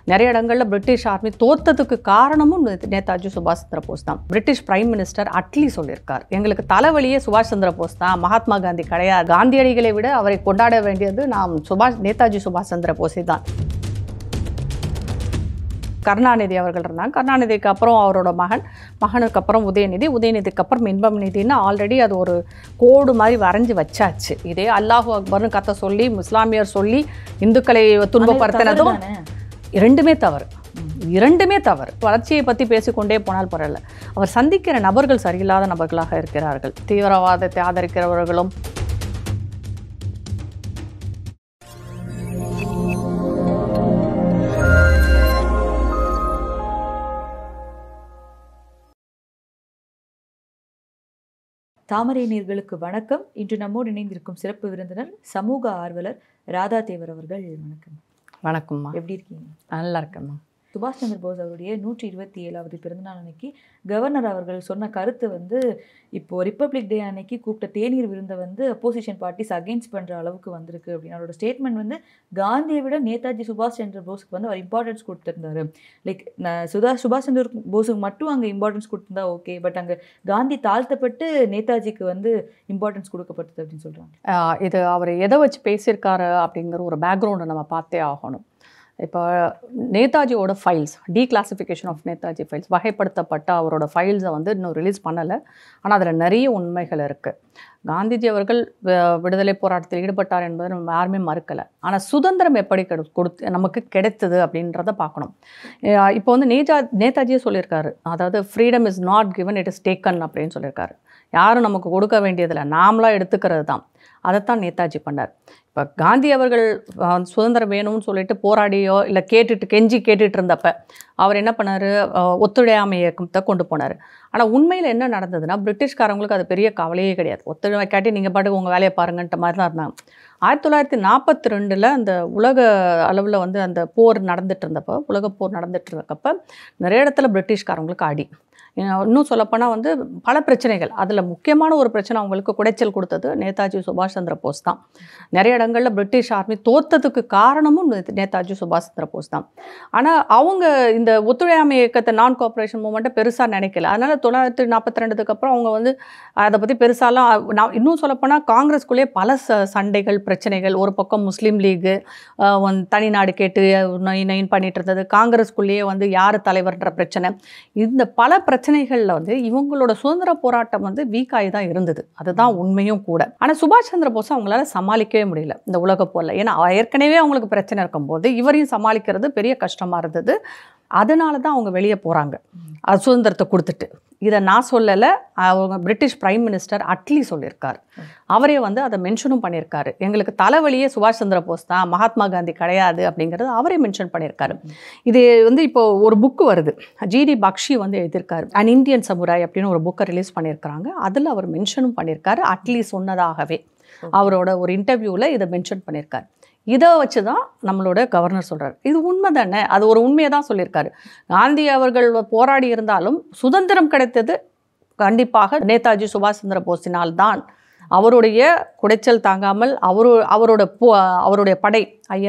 நிறைய இடங்களில் British army தோத்ததுக்கு காரணமும் நேதாஜி சுபாஷ் சந்திர போஸ் தான். பிரிட்டிஷ் பிரைம் மினிஸ்டர் அட்லி சொல்லியிருக்கார், எங்களுக்கு தலைவலியே சுபாஷ் சந்திர போஸ் தான், மகாத்மா காந்தி கிடையாது. காந்தியடிகளை விட அவரை கொண்டாட வேண்டியது நாம் நேதாஜி சுபாஷ் சந்திர போஸை தான். கருணாநிதி அவர்கள் இருந்தாங்க. கருணாநிதிக்கு அப்புறம் அவரோட மகனுக்கு அப்புறம் உதயநிதிக்கு அப்புறம் இன்பம் நிதின்னு ஆல்ரெடி அது ஒரு கோடு மாதிரி வரைஞ்சி வச்சாச்சு. இதே அல்லாஹு அக்பர்னு கதை சொல்லி இஸ்லாமியர் சொல்லி இந்துக்களை துன்பப்படுத்தினதும் இரண்டுமே தவறு. வளர்ச்சியை பற்றி பேசிக்கொண்டே போனால் பரவாயில்ல, அவர் சந்திக்கிற நபர்கள் சரியில்லாத நபர்களாக இருக்கிறார்கள். தீவிரவாதத்தை ஆதரிக்கிறவர்களும் தாமரை நீர்களுக்கு வணக்கம். இன்று நம்மோடு இணைந்திருக்கும் சிறப்பு விருந்தினர் சமூக ஆர்வலர் ராதா தேவர் அவர்கள். வணக்கம். வணக்கம்மா, எப்படி இருக்கீங்க? நல்லா இருக்கேம்மா. சுபாஷ் சந்திர போஸ் அவருடைய 127வது பிறந்தநாள் அன்னைக்கு கவர்னர் அவர்கள் சொன்ன கருத்து இப்போது ரிப்பப்ளிக் டே அன்னைக்கு கூப்பிட்ட தேநீர் விருந்தை அப்போசிஷன் பார்ட்டிஸ் அகெயின்ஸ்ட் பண்ணுற அளவுக்கு வந்திருக்கு அப்படின்னு அவரோட ஸ்டேட்மெண்ட் காந்தியை விட நேதாஜி சுபாஷ் சந்திர போஸுக்கு அவர் இம்பார்ட்டன்ஸ் கொடுத்துருந்தாரு. லைக் சுபாஷ் சந்திர போஸுக்கு மட்டும் அங்கே இம்பார்ட்டன்ஸ் கொடுத்துருந்தா ஓகே, பட் அங்கே காந்தி தாழ்த்தப்பட்டு நேதாஜிக்கு இம்பார்ட்டன்ஸ் கொடுக்கப்பட்டது அப்படின்னு சொல்கிறாங்க. இது அவர் எதை வச்சு பேசியிருக்காரு அப்படிங்கிற ஒரு பேக்ரவுண்டை நம்ம பார்த்தே ஆகணும். இப்போ நேதாஜியோட files, declassification of Netaji files, வகைப்படுத்தப்பட்ட அவரோட ஃபைல்ஸை இன்னும் ரிலீஸ் பண்ணலை. ஆனால் அதில் நிறைய உண்மைகள் இருக்குது. காந்திஜி அவர்கள் விடுதலை போராட்டத்தில் ஈடுபட்டார் என்பதை நம்ம யாருமே மறுக்கலை. ஆனால் சுதந்திரம் எப்படி நமக்கு கிடைத்தது அப்படின்றத பார்க்கணும். இப்போ நேதாஜியே சொல்லியிருக்காரு, அதாவது freedom is not given, it is taken அப்படின்னு சொல்லியிருக்காரு. யாரும் நமக்கு கொடுக்க வேண்டியதில்லை, நாமளாக எடுத்துக்கிறது தான். அதைத்தான் நேதாஜி பண்ணார். இப்போ காந்தி அவர்கள் சுதந்திரம் வேணும்னு சொல்லிட்டு போராடியோ இல்லை கெஞ்சி கேட்டுட்டு இருந்தப்ப அவர் என்ன பண்ணார், ஒத்துழையாமை இயக்கத்தை கொண்டு போனார். ஆனால் உண்மையில் என்ன நடந்ததுன்னா, பிரிட்டிஷ்காரங்களுக்கு அது பெரிய கவலையே கிடையாது. ஒத்துழைமை காட்டி நீங்கள் பாட்டுக்கு உங்கள் வேலையை பாருங்கன்ற மாதிரி தான் இருந்தாங்க. 1942 அந்த உலக அளவில் அந்த போர் நடந்துட்டு இருந்தப்போ, உலக போர் நடந்துட்டு இருக்கப்போ நிறைய இடத்துல பிரிட்டிஷ்காரங்களுக்கு அடி. இன்னும் சொல்லப்போனால் பல பிரச்சனைகள். அதில் முக்கியமான ஒரு பிரச்சனை அவங்களுக்கு குடைச்சல் கொடுத்தது நேதாஜி சுபாஷ் சந்திர போஸ் தான். நிறைய இடங்களில் பிரிட்டிஷ் ஆர்மி தோத்ததுக்கு காரணமும் நேதாஜி சுபாஷ் சந்திர போஸ் தான். ஆனால் அவங்க இந்த ஒத்துழையாமை இயக்கத்தை, நான் கோஆப்ரேஷன் மூவ்மெண்ட்டை பெருசாக நினைக்கல. அதனால் 1942 அப்புறம் அவங்க அதை பற்றி பெருசாலாம், நான் இன்னும் சொல்லப்போனால் காங்கிரஸ்குள்ளேயே பல சண்டைகள், பிரச்சனைகள். ஒரு பக்கம் முஸ்லீம் லீகு தனிநாடு கேட்டு நைன் பண்ணிட்டு இருந்தது, காங்கிரஸ்குள்ளேயே யார் தலைவர்ன்ற பிரச்சனை. இந்த பல பிரச்சனைகளில் இவங்களோட சுதந்திர போராட்டம் வீக்காகி தான் இருந்தது. அதுதான் உண்மையும் கூட. ஆனால் சுபாஷ் சந்திர போஸ் அவங்களால சமாளிக்கவே முடியல இந்த உலக போரில். ஏன்னா ஏற்கனவே அவங்களுக்கு பிரச்சனை இருக்கும்போது இவரையும் சமாளிக்கிறது பெரிய கஷ்டமாக இருந்தது. அதனால தான் அவங்க வெளியே போகிறாங்க, சுதந்திரத்தை கொடுத்துட்டு. இதை நான் சொல்லலை, அவங்க பிரிட்டிஷ் பிரைம் மினிஸ்டர் அட்லி சொல்லியிருக்கார். அவரே அதை மென்ஷனும் பண்ணியிருக்காரு, எங்களுக்கு தலைவலியே சுபாஷ் சந்திர போஸ் தான், மகாத்மா காந்தி கிடையாது அப்படிங்கிறது அவரே மென்ஷன் பண்ணியிருக்காரு. இது இப்போ ஒரு புக்கு வருது, ஜிடி பக்ஷி எழுதியிருக்காரு, அன் இந்தியன் சமுராய் அப்படின்னு ஒரு புக்கை ரிலீஸ் பண்ணியிருக்கிறாங்க. அதில் அவர் மென்ஷனும் பண்ணியிருக்காரு, அட்லி சொன்னதாகவே அவரோட ஒரு இன்டர்வியூவில் இதை மென்ஷன் பண்ணியிருக்காரு. இதை வச்சு தான் நம்மளோட கவர்னர் சொல்கிறார், இது உண்மை தானே, அது ஒரு உண்மையை தான் சொல்லியிருக்காரு. காந்தி அவர்கள் போராடி இருந்தாலும் சுதந்திரம் கிடைத்தது கண்டிப்பாக நேதாஜி சுபாஷ் சந்திர போஸினால் தான். அவருடைய குடைச்சல் தாங்காமல் அவருடைய படை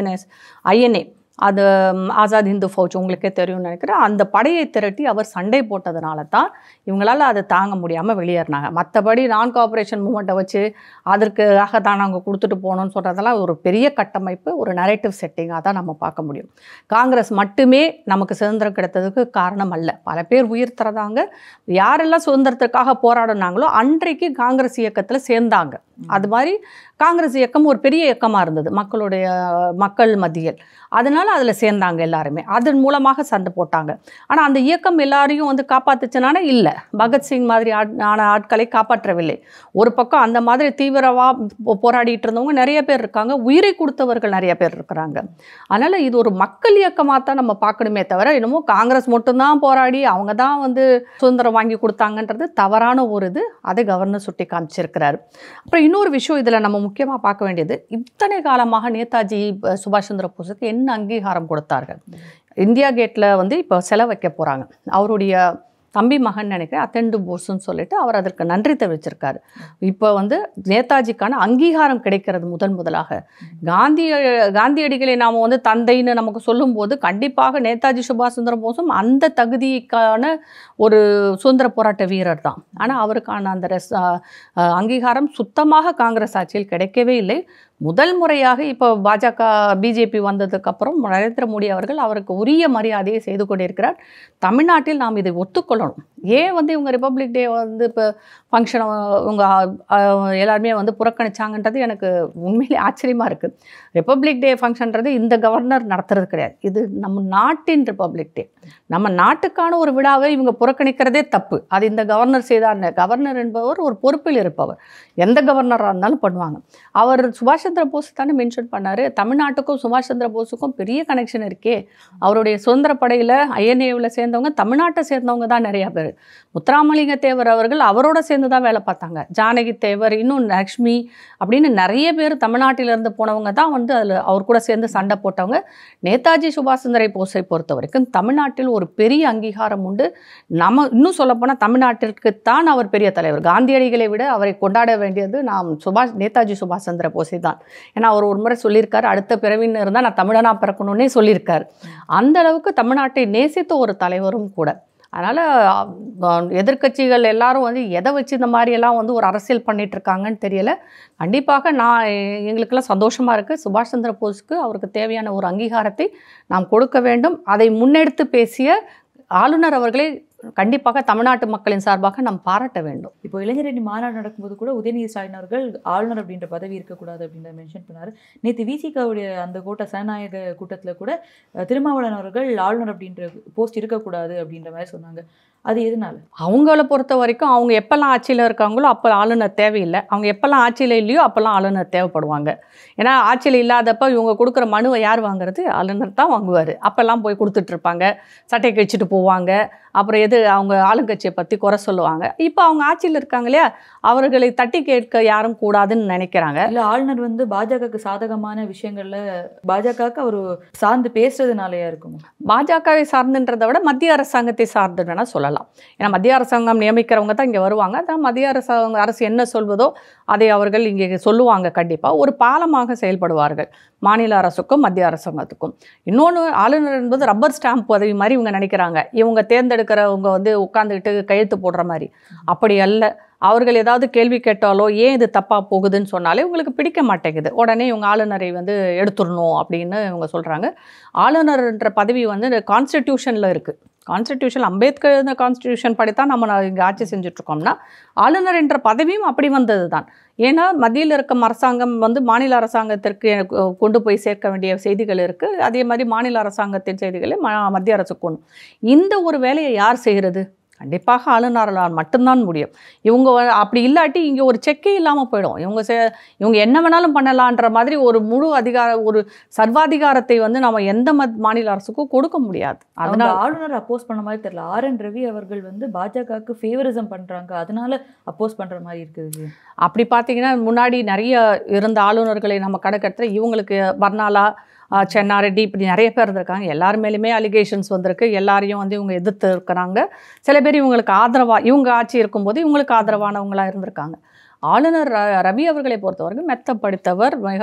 ஐஎன்ஏ, அது ஆசாத் ஹிந்து ஃபௌஜ் உங்களுக்கே தெரியும்னு நினைக்கிறேன், அந்த படையை திரட்டி அவர் சண்டை போட்டதுனால தான் இவங்களால் அதை தாங்க முடியாமல் வெளியேறினாங்க. மற்றபடி நான் கோஆப்ரேஷன் மூமெண்ட்டை வச்சு அதற்காக தான் நாங்கள் கொடுத்துட்டு போகணும்னு சொல்கிறதெல்லாம் ஒரு பெரிய கட்டமைப்பு, ஒரு நரேட்டிவ் செட்டிங்காக தான் நம்ம பார்க்க முடியும். காங்கிரஸ் மட்டுமே நமக்கு சுதந்திரம் கிடைத்ததுக்கு காரணம் அல்ல, பல பேர் உயிர் தரதாங்க. யாரெல்லாம் சுதந்திரத்துக்காக போராடினாங்களோ அன்றைக்கு காங்கிரஸ் இயக்கத்தில் சேர்ந்தாங்க. அது மாதிரி காங்கிரஸ் இயக்கம் ஒரு பெரிய இயக்கமாக இருந்தது மக்கள் மத்தியில். அதனால் அதில் சேர்ந்தாங்க எல்லாருமே, அதன் மூலமாக சண்டை போட்டாங்க. ஆனால் அந்த இயக்கம் எல்லாரையும் காப்பாற்றுச்சுனானே இல்லை, பகத்சிங் மாதிரி ஆட்களை காப்பாற்றவில்லை. ஒரு பக்கம் அந்த மாதிரி தீவிரமாக போராடிட்டு இருந்தவங்க நிறைய பேர் இருக்காங்க, உயிரை கொடுத்தவர்கள் நிறைய பேர் இருக்கிறாங்க. அதனால் இது ஒரு மக்கள் இயக்கமாக தான் நம்ம பார்க்கணுமே தவிர, இன்னமும் காங்கிரஸ் மட்டும்தான் போராடி அவங்க தான் சுதந்திரம் வாங்கி கொடுத்தாங்கன்றது தவறான ஒரு இது. அதை கவர்னர் சுட்டி காமிச்சிருக்கிறாரு. அப்புறம் இன்னொரு விஷயம் இதில் நம்ம முக்கியமாக பார்க்க வேண்டியது, இத்தனை காலமாக நேதாஜி சுபாஷ் சந்திர போஸுக்கு என்ன அங்கீகாரம் கொடுத்தார்கள். இந்தியா கேட்டில் இப்போ செலை வைக்க போகிறாங்க. அவருடைய தம்பி மகன் நினைக்கிறேன் அத்தெண்டு போஸ்ன்னு சொல்லிட்டு அவர் அதற்கு நன்றி தெரிவிச்சிருக்காரு. இப்போ வந்து நேதாஜிக்கான அங்கீகாரம் கிடைக்கிறது முதலாக. காந்தியடிகளை நாம் வந்து தந்தைன்னு நமக்கு சொல்லும்போது கண்டிப்பாக நேதாஜி சுபாஷ் சந்திர போஸும் அந்த தகுதிக்கான ஒரு சுதந்திர போராட்ட வீரர் தான். ஆனால் அவருக்கான அந்த அங்கீகாரம் சுத்தமாக காங்கிரஸ் ஆட்சியில் கிடைக்கவே இல்லை. முதல் முறையாக இப்போ பாஜக பிஜேபி வந்ததுக்கப்புறம் நரேந்திர மோடி அவர்கள் அவருக்கு உரிய மரியாதையை செய்து கொண்டிருக்கிறார். தமிழ்நாட்டில் நாம் இதை ஒத்துக்கொள்ளணும். ஏன் வந்து இவங்க ரிப்பப்ளிக் டே வந்து இப்போ ஃபங்க்ஷனை இவங்க எல்லாருமே வந்து புறக்கணிச்சாங்கன்றது எனக்கு உண்மையிலே ஆச்சரியமாக இருக்குது. ரிப்பப்ளிக் டே ஃபங்க்ஷன்றது இந்த கவர்னர் நடத்துறது கிடையாது. இது நம்ம நாட்டின் ரிப்பப்ளிக் டே. நம்ம நாட்டுக்கான ஒரு விழாவை இவங்க புறக்கணிக்கிறதே தப்பு. அது இந்த கவர்னர் செய்தார். கவர்னர் என்பவர் ஒரு பொறுப்பில் இருப்பவர். எந்த கவர்னராக இருந்தாலும் பண்ணுவாங்க. அவர் சுபாஷ் சந்திர போஸ் தானே மென்ஷன் பண்ணார். தமிழ்நாட்டுக்கும் சுபாஷ் சந்திர போஸுக்கும் பெரிய கனெக்ஷன் இருக்கே. அவருடைய சுதந்திர படையில் ஐஎன்ஏவில் சேர்ந்தவங்க தமிழ்நாட்டை சேர்ந்தவங்க தான் நிறையா பேர். முத்துராமலிங்க தேவர் அவர்கள் அவரோட சேர்ந்து தான் வேலை பார்த்தாங்க. ஜானகி தேவர், இன்னும் லக்ஷ்மி அப்படின்னு நிறைய பேர் தமிழ்நாட்டிலிருந்து போனவங்க தான் வந்து அதில் அவர் கூட சேர்ந்து சண்டை போட்டவங்க. நேதாஜி சுபாஷ் சந்திர போஸை பொறுத்த வரைக்கும் தமிழ்நாட்டில் ஒரு பெரிய அங்கீகாரம் உண்டு. நம்ம இன்னும் சொல்லப்போனால் தமிழ்நாட்டிற்குத்தான் அவர் பெரிய தலைவர். காந்தியடிகளை விட அவரை கொண்டாட வேண்டியது நாம் நேதாஜி சுபாஷ் சந்திர போஸை தான். ஏன்னா அவர் ஒரு முறை சொல்லியிருக்காரு, அடுத்த பிறவின்னு இருந்தால் நான் தமிழனா பிறக்கணும்னே சொல்லியிருக்காரு. அந்த அளவுக்கு தமிழ்நாட்டை நேசித்த ஒரு தலைவரும் கூட. அதனால் எதிர்க்கட்சிகள் எல்லாரும் வந்து எதை வச்சு இந்த மாதிரியெல்லாம் வந்து ஒரு அரசியல் பண்ணிகிட்ருக்காங்கன்னு தெரியலை. கண்டிப்பாக எங்களுக்கெல்லாம் சந்தோஷமாக இருக்குது. சுபாஷ் சந்திர போஸுக்கு அவருக்கு தேவையான ஒரு அங்கீகாரத்தை நாம் கொடுக்க வேண்டும். அதை முன்னெடுத்து பேசிய ஆளுநர் அவர்களை கண்டிப்பாக தமிழ்நாட்டு மக்களின் சார்பாக நாம் பாராட்ட வேண்டும். இப்போ இளைஞரணி மாநாடு நடக்கும்போது கூட உதயநிதி ஸ்டாலின் அவர்கள் ஆளுநர் அப்படின்ற பதவி இருக்கக்கூடாது அப்படின்ற மென்ஷன் பண்ணார். நேற்று விசிகாவுடைய அந்த சனநாயக கூட்டத்தில் கூட திருமாவளவன் அவர்கள் ஆளுநர் அப்படின்ற போஸ்ட் இருக்கக்கூடாது அப்படின்ற மாதிரி சொன்னாங்க. அது எதனால? அவங்கள பொறுத்த வரைக்கும் அவங்க எப்போல்லாம் ஆட்சியில் இருக்காங்களோ அப்போ ஆளுநர் தேவையில்லை. அவங்க எப்போல்லாம் ஆட்சியில் இல்லையோ அப்போல்லாம் ஆளுநர் தேவைப்படுவாங்க. ஏன்னா ஆட்சியில் இல்லாதப்போ இவங்க கொடுக்குற மனுவை யார் வாங்குறது? ஆளுநர் தான் வாங்குவார். அப்போல்லாம் போய் கொடுத்துட்ருப்பாங்க, சட்டை கழிச்சிட்டு போவாங்க. அப்புறம் அவங்க ஆளுங்கட்சியை பற்றி குறை சொல்லுவாங்க. இப்போ அவங்க ஆட்சியில் இருக்காங்க இல்லையா, அவர்களை தட்டி கேட்க யாரும் கூடாதுன்னு நினைக்கிறாங்க. இல்லை, ஆளுநர் வந்து பாஜகவுக்கு சாதகமான விஷயங்களில் பாஜகவுக்கு அவர் சார்ந்து பேசுறதுனாலயா இருக்கும்? பாஜகவை சார்ந்துன்றதை விட மத்திய அரசாங்கத்தை சார்ந்துன்னா சொல்லலாம். ஏன்னா மத்திய அரசாங்கம் நியமிக்கிறவங்க தான் இங்கே வருவாங்க. அதான் மத்திய அரசு என்ன சொல்வதோ அதை அவர்கள் இங்கே சொல்லுவாங்க. கண்டிப்பாக ஒரு பாலமாக செயல்படுவார்கள் மாநில அரசுக்கும் மத்திய அரசாங்கத்துக்கும். இன்னொன்று, ஆளுநர் என்பது ரப்பர் ஸ்டாம்ப் பதவி மாதிரி இவங்க நினைக்கிறாங்க. இவங்க தேர்ந்தெடுக்கிறவங்க வந்து உட்காந்துக்கிட்டு கையெழுத்து போடுற மாதிரி. அப்படி அல்ல. அவர்கள் ஏதாவது கேள்வி கேட்டாலோ ஏன் இது தப்பாக போகுதுன்னு சொன்னாலே இவங்களுக்கு பிடிக்க மாட்டேங்குது. உடனே இவங்க ஆளுநரை வந்து எடுத்துடணும் அப்படின்னு இவங்க சொல்கிறாங்க. ஆளுநர்ன்ற பதவி வந்து கான்ஸ்டிடியூஷனில் இருக்குது. கான்ஸ்டிடியூஷன் அம்பேத்கர் கான்ஸ்டிடியூஷன் படித்தான் நம்ம இங்கே ஆட்சி செஞ்சுட்ருக்கோம்னா ஆளுநர் என்ற பதவியும் அப்படி வந்தது தான். ஏன்னா மத்தியில் இருக்கும் அரசாங்கம் வந்து மாநில அரசாங்கத்திற்கு கொண்டு போய் சேர்க்க வேண்டிய செய்திகள் இருக்குது. அதே மாதிரி மாநில அரசாங்கத்தின் செய்திகளை மத்திய அரசுக்கு கொண்டு. இந்த ஒரு வேலையை யார் செய்கிறது? கண்டிப்பாக ஆளுநரால் மட்டும்தான் முடியும். இவங்க அப்படி இல்லாட்டி இங்கே ஒரு செக்கே இல்லாமல் போயிடும். இவங்க என்ன வேணாலும் பண்ணலான்ற மாதிரி ஒரு முழு ஒரு சர்வாதிகாரத்தை வந்து நம்ம எந்த மாநில அரசுக்கும் கொடுக்க முடியாது. அதனால் ஆளுநர் அப்போஸ் பண்ண மாதிரி தெரியல. RN ரவி அவர்கள் வந்து பாஜகவுக்கு ஃபேவரிசம் பண்ணுறாங்க, அதனால அப்போஸ் பண்ணுற மாதிரி இருக்குது. அப்படி பார்த்தீங்கன்னா முன்னாடி நிறைய இருந்த ஆளுநர்களை நம்ம கணக்கெடுத்து இவங்களுக்கு பர்னாலா, சென்னாரெட்டி இப்படி நிறைய பேர் இருந்திருக்காங்க. எல்லார் மேலேயுமே அலிகேஷன்ஸ் வந்திருக்கு. எல்லாரையும் வந்து இவங்க எதிர்த்து இருக்கிறாங்க. சில பேர் இவங்களுக்கு ஆதரவாக, இவங்க ஆட்சி இருக்கும்போது இவங்களுக்கு ஆதரவானவங்களாக இருந்திருக்காங்க. ஆளுநர் ரவி அவர்களை பொறுத்தவரைக்கும் மெத்த படித்தவர், மிக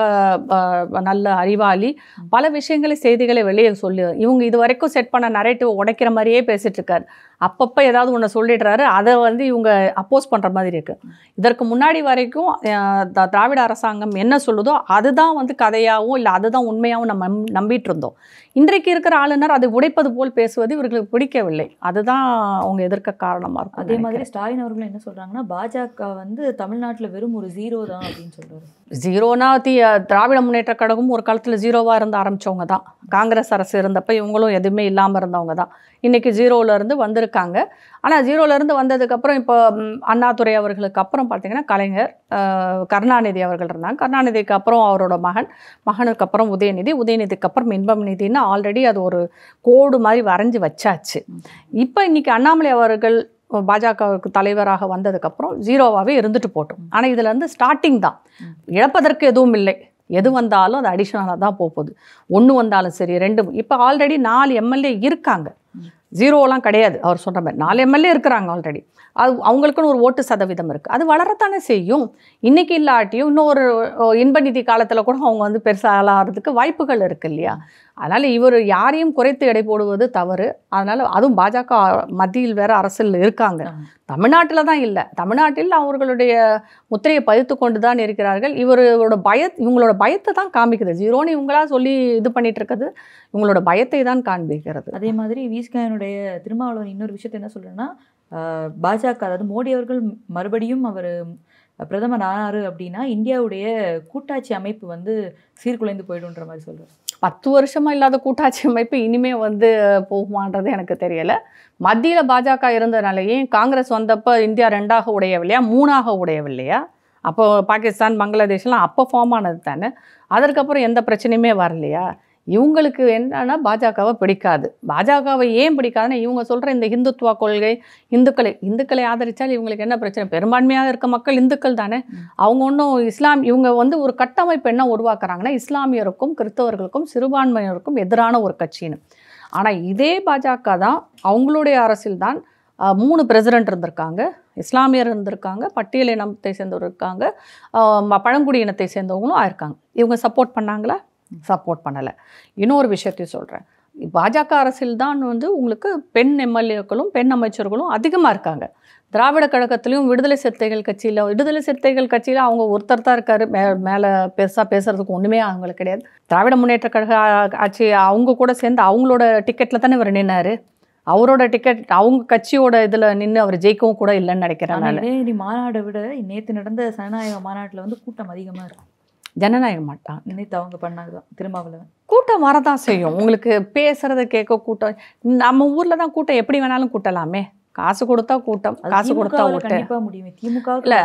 நல்ல அறிவாளி, பல விஷயங்களை செய்திகளை வெளியே சொல்லி இவங்க இது வரைக்கும் செட் பண்ண நரேட்டிவ் உடைக்கிற மாதிரியே பேசிகிட்டு இருக்காரு. அப்பப்போ ஏதாவது ஒன்று சொல்லிடுறாரு, அதை வந்து இவங்க அப்போஸ் பண்ணுற மாதிரி இருக்குது. இதற்கு முன்னாடி வரைக்கும் திராவிட அரசாங்கம் என்ன சொல்லுதோ அதுதான் வந்து கதையாகவும் இல்லை அதுதான் உண்மையாகவும் நம்ம நம்பிட்டு இருந்தோம். இன்றைக்கு இருக்கிற ஆளுநர் அதை உடைப்பது போல் பேசுவது இவர்களுக்கு பிடிக்கவில்லை. அதுதான் அவங்க எதிர்க்க காரணமாக இருக்கும். அதே மாதிரி ஸ்டாலின் அவர்கள் என்ன சொல்கிறாங்கன்னா, பாஜக வந்து தமிழ்நாட்டில் வெறும் ஒரு 0 தான் அப்படின்னு சொல்கிறாரு. 0னா திராவிட முன்னேற்ற கழகம் ஒரு காலத்தில் 0வாக இருந்து ஆரம்பித்தவங்க தான். காங்கிரஸ் அரசு இருந்தப்போ இவங்களும் எதுவுமே இல்லாமல் இருந்தவங்க தான். இன்றைக்கி 0லேருந்து வந்திருக்காங்க. ஆனால் 0லேருந்து வந்ததுக்கப்புறம் இப்போ அண்ணாதுரை அவர்களுக்கு அப்புறம் பார்த்திங்கன்னா கலைஞர், கருணாநிதி அவர்கள் இருந்தாங்க. கருணாநிதிக்கு அப்புறம் அவரோட மகனுக்கு அப்புறம் உதயநிதிக்கு அப்புறம் இன்பம் நிதின்னு ஆல்ரெடி அது ஒரு கோடு மாதிரி வரைஞ்சி வச்சாச்சு. இப்போ இன்றைக்கி அண்ணாமலை அவர்கள் பாஜகவுக்கு தலைவராக வந்ததுக்கப்புறம் 0வாகவே இருந்துட்டு போட்டோம். ஆனால் இதில் வந்து ஸ்டார்டிங் தான், இழப்பதற்கு எதுவும் இல்லை. எது வந்தாலும் அது அடிஷ்னலாக தான் போகுது. 1 வந்தாலும் சரி 2. இப்போ ஆல்ரெடி 4 MLA இருக்காங்க. 0லாம் கிடையாது. அவர் சொல்கிற மாதிரி 4 எம்எல்ஏ இருக்கிறாங்க ஆல்ரெடி. அது அவங்களுக்குன்னு ஒரு ஓட்டு சதவீதம் இருக்குது. அது வளரத்தானே செய்யும். இன்றைக்கி இல்லாட்டியும் இன்னொரு இன்ப நிதி காலத்தில் கூட அவங்க வந்து பெருசாகிறதுக்கு வாய்ப்புகள் இருக்குது இல்லையா? அதனால் இவர் யாரையும் குறைத்து எடை போடுவது தவறு. அதனால் அதுவும் பாஜக மத்தியில் வேறு அரசியல் இருக்காங்க. தமிழ்நாட்டில் தான் இல்லை. தமிழ்நாட்டில் அவர்களுடைய முத்திரையை பதித்து கொண்டு தான் இருக்கிறார்கள். இவங்களோட பயத்தை தான் காமிக்குது. 0ன்னு இவங்களா சொல்லி இது பண்ணிட்டு இருக்கிறது இவங்களோட பயத்தை தான் காண்பிக்கிறது. அதே மாதிரி விஸ்கானுடைய திருமாவளவன் இன்னொரு விஷயத்தை என்ன சொல்கிறேன்னா, பாஜக அதாவது மோடி அவர்கள் மறுபடியும் அவர் பிரதமர் ஆனார் அப்படின்னா இந்தியாவுடைய கூட்டாட்சி அமைப்பு வந்து சீர்குலைந்து போயிடுன்ற மாதிரி சொல்கிறார். 10 வருஷமாக இல்லாத கூட்டாட்சி அமைப்பு இனிமே வந்து போகுமான்றது எனக்கு தெரியலை. மத்தியில் பாஜக இருந்ததுனாலேயே காங்கிரஸ் வந்தப்போ இந்தியா 2ஆக உடையவில்லையா, 3ஆக உடையவில்லையா? அப்போ பாகிஸ்தான் பங்களாதேஷ்லாம் அப்போ ஃபார்ம் ஆனது தானே. அதற்கப்புறம் எந்த பிரச்சனையுமே வரலையா? இவங்களுக்கு என்னன்னா பாஜகவை பிடிக்காது. பாஜகவை ஏன் பிடிக்காதுன்னா இவங்க சொல்கிற இந்த இந்துத்துவா கொள்கை, இந்துக்களை ஆதரித்தால் இவங்களுக்கு என்ன பிரச்சனை? பெரும்பான்மையாக இருக்க மக்கள் இந்துக்கள் தானே. அவங்க ஒன்றும் இவங்க வந்து ஒரு கட்டமைப்பு என்ன உருவாக்குறாங்கன்னா இஸ்லாமியருக்கும் கிறிஸ்தவர்களுக்கும் சிறுபான்மையினருக்கும் எதிரான ஒரு கட்சின்னு. ஆனால் இதே பாஜக தான் அவங்களுடைய அரசியல் தான் 3 பிரசிடென்ட் இருந்திருக்காங்க. இஸ்லாமியர் இருந்திருக்காங்க, பட்டியல் இனத்தை சேர்ந்தவர் இருக்காங்க, பழங்குடி இனத்தை சேர்ந்தவங்களும் ஆயிருக்காங்க. இவங்க சப்போர்ட் பண்ணாங்களா? சப்போர்ட் பண்ணலை. இன்னொரு விஷயத்தையும் சொல்கிறேன். பாஜக அரசியல் தான் வந்து உங்களுக்கு பெண் எம்எல்ஏக்களும் பெண் அமைச்சர்களும் அதிகமாக இருக்காங்க. திராவிட கழகத்திலையும் விடுதலை சிறுத்தைகள் கட்சியில் அவங்க ஒருத்தர் தான் இருக்கார். மேலே பெருசாக பேசுகிறதுக்கு ஒன்றுமே அவங்களுக்கு கிடையாது. திராவிட முன்னேற்ற கழக ஆட்சி அவங்க கூட சேர்ந்து அவங்களோட டிக்கெட்டில் தானே இவர் நின்னார். அவரோட டிக்கெட் அவங்க கட்சியோட இதில் நின்று அவர் ஜெயிக்கவும் கூட இல்லைன்னு நினைக்கிறேன். மாநாடை விட நேற்று நடந்த ஜனநாயக மாநாட்டில் வந்து கூட்டம் அதிகமாக இருக்கும். ஜனநாயகம் மாட்டான் நேற்று அவங்க பண்ணாங்க தான் திருமாவளவன். கூட்டம் வரதான் செய்யும். உங்களுக்கு பேசுறத கேட்க கூட்டம். நம்ம ஊரில் தான் கூட்டம் எப்படி வேணாலும் கூட்டலாமே. காசு கொடுத்தா கூட்டம், காசு கொடுத்தா ஓட்டு. கண்டிப்பாக முடியும். திமுக இல்லை,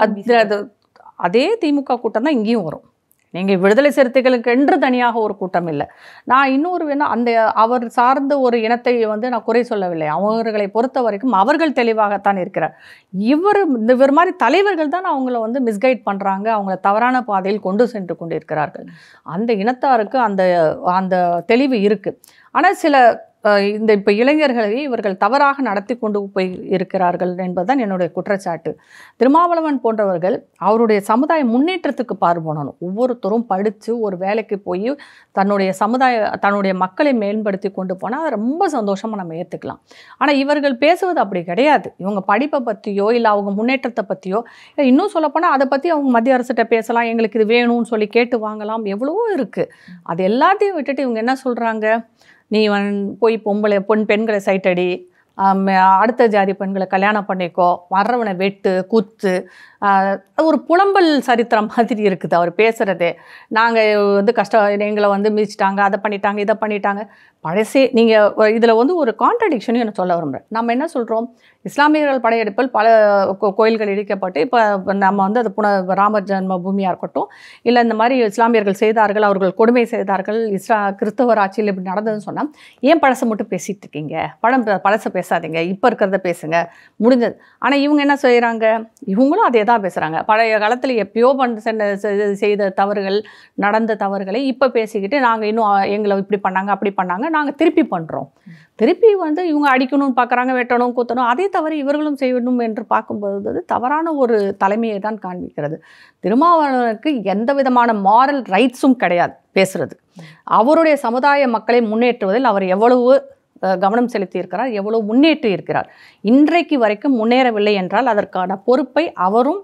அதே திமுக கூட்டம் தான் இங்கேயும் வரும். நீங்கள் விடுதலை சிறுத்தைகளுக்கு என்று தனியாக ஒரு கூட்டம் இல்லை. நான் இன்னொரு வேணால் அவர் சார்ந்த ஒரு இனத்தை வந்து நான் குறை சொல்லவில்லை. அவர்களை பொறுத்த வரைக்கும் அவர்கள் தெளிவாகத்தான் இருக்கிறார். இவர் மாதிரி தலைவர்கள் தான் அவங்கள வந்து மிஸ்கைட் பண்ணுறாங்க, அவங்கள தவறான பாதையில் கொண்டு சென்று கொண்டிருக்கிறார்கள். அந்த இனத்தாருக்கு அந்த தெளிவு இருக்குது. ஆனால் சில இப்போ இளைஞர்களை இவர்கள் தவறாக நடத்தி கொண்டு போய் இருக்கிறார்கள் என்பதுதான் என்னுடைய குற்றச்சாட்டு. திருமாவளவன் போன்றவர்கள் அவருடைய சமுதாய முன்னேற்றத்துக்கு பாடுபடணும். ஒவ்வொருத்தரும் படித்து ஒரு வேலைக்கு போய் தன்னுடைய மக்களை மேம்படுத்தி கொண்டு போனால் அதை ரொம்ப சந்தோஷமாக நம்ம ஏற்றுக்கலாம். ஆனால் இவர்கள் பேசுவது அப்படி கிடையாது. இவங்க படிப்பை பற்றியோ இல்லை அவங்க முன்னேற்றத்தை பற்றியோ, இன்னும் சொல்லப்போனால் அதை பற்றி அவங்க மத்திய அரசிட்ட பேசலாம், எங்களுக்கு இது வேணும்னு சொல்லி கேட்டு வாங்கலாம், எவ்வளவோ இருக்குது. அது எல்லாத்தையும் விட்டுட்டு இவங்க என்ன சொல்கிறாங்க, நீ போய் பெண்களை சைட்டடி, அடுத்த ஜாதி பெண்களை கல்யாணம் பண்ணிக்கோ, வர்றவனை வெட்டு குத்து, ஒரு புலம்பல் சரித்திரம் மாதிரி இருக்குது அவர் பேசுகிறதே. நாங்கள் வந்து எங்களை வந்து மிதிச்சிட்டாங்க, அதை பண்ணிட்டாங்க, இதை பண்ணிட்டாங்க. பழசே நீங்கள் இதில் வந்து ஒரு கான்ட்ரடிக்ஷனையும் நான் சொல்ல விரும்புகிறேன். நம்ம என்ன சொல்கிறோம், இஸ்லாமியர்கள் படையெடுப்பில் பல கோயில்கள் இடிக்கப்பட்டு இப்போ நம்ம வந்து அது ராமர் ஜன்ம பூமியாக இருக்கட்டும், இல்லை இந்த மாதிரி இஸ்லாமியர்கள் செய்தார்கள், அவர்கள் கொடுமை செய்தார்கள், கிறிஸ்தவர் ஆட்சியில் இப்படி நடந்ததுன்னு சொன்னால் ஏன் பழசை மட்டும் பேசிகிட்டு இருக்கீங்க? பழசை பேசாதீங்க, இப்போ இருக்கிறத பேசுங்க, முடிஞ்சது. ஆனால் இவங்க என்ன செய்கிறாங்க, இவங்களும் அதே தான் பேசுகிறாங்க. பழைய காலத்தில் எப்பயோ செய்த தவறுகள், நடந்த தவறுகளை இப்போ பேசிக்கிட்டு நாங்கள் இன்னும் எங்களை இப்படி பண்ணாங்க அப்படி பண்ணாங்க நாங்கள் திருப்பி பண்ணுறோம். திருப்பி வந்து இவங்க அடிக்கணும்னு பார்க்குறாங்க, வெட்டணும் குத்தணும், அதே தவறு இவர்களும் செய்யணும் என்று பார்க்கும்போது தவறான ஒரு தலைமையை தான் காண்பிக்கிறது. திருமாவளவனுக்கு எந்த விதமான மாரல் ரைட்ஸும் கிடையாது பேசுறது. அவருடைய சமுதாய மக்களை முன்னேற்றுவதில் அவர் எவ்வளவு கவனம் செலுத்தி இருக்கிறார், எவ்வளவு முன்னேற்றி இருக்கிறார். இன்றைக்கு வரைக்கும் முன்னேறவில்லை என்றால் அதற்கான பொறுப்பை அவரும்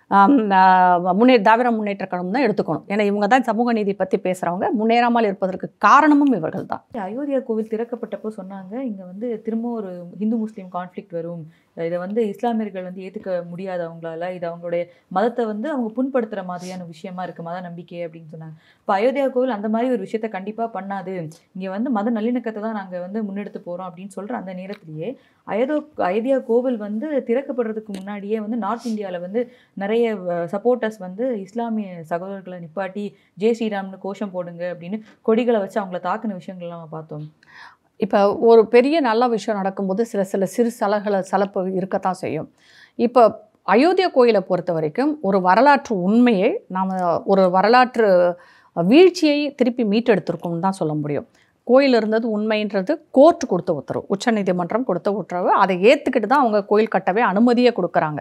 திராவிட முன்னேற்ற கழகம் தான் எடுத்துக்கணும். ஏன்னா இவங்க தான் சமூக நீதி பற்றி பேசுகிறவங்க. முன்னேறாமல் இருப்பதற்கு காரணமும் இவர்கள் தான். அயோத்தியா கோவில் திறக்கப்பட்டப்போ சொன்னாங்க, இங்கே வந்து திரும்ப ஒரு ஹிந்து முஸ்லீம் கான்ஃப்ளிக்ட் வரும், இதை வந்து இஸ்லாமியர்கள் வந்து ஏற்றுக்க முடியாது அவங்களால, இது அவங்களுடைய மதத்தை வந்து அவங்க புண்படுத்துகிற மாதிரியான விஷயமா இருக்குது, மத நம்பிக்கை அப்படின்னு சொன்னாங்க. இப்போ அயோத்தியா கோவில் அந்த மாதிரி ஒரு விஷயத்த கண்டிப்பாக பண்ணாது, இங்கே வந்து மத நல்லிணக்கத்தை தான் நாங்கள் வந்து முன்னெடுத்து போகிறோம் அப்படின்னு சொல்கிற அந்த நேரத்திலேயே அயோத்தியா கோவில் வந்து திறக்கப்படுறதுக்கு முன்னாடியே வந்து நார்த் இந்தியாவில் வந்து நிறைய சப்போர்ட்டர்ஸ் வந்து இஸ்லாமிய சகோதரர்களை நிப்பாட்டி ஜெய் ஸ்ரீராம்னு கோஷம் போடுங்க அப்படின்னு கொடிகளை வச்சு அவங்கள தாக்குன விஷயங்கள்லாம் நம்ம பார்த்தோம். இப்போ ஒரு பெரிய நல்ல விஷயம் நடக்கும்போது சிறு சலப்பு இருக்கத்தான் செய்யும். இப்போ அயோத்தியா கோயிலை பொறுத்த வரைக்கும் ஒரு வரலாற்று உண்மையை நாம் ஒரு வரலாற்று வீழ்ச்சியை திருப்பி மீட்டெடுத்திருக்கோம்னு தான் சொல்ல முடியும். கோயில் இருந்தது உண்மைன்றது கோர்ட் கொடுத்த உத்தரவு, உச்சநீதிமன்றம் கொடுத்த உத்தரவு. அதை ஏற்றுக்கிட்டு தான் அவங்க கோயில் கட்டவே அனுமதியே கொடுக்குறாங்க.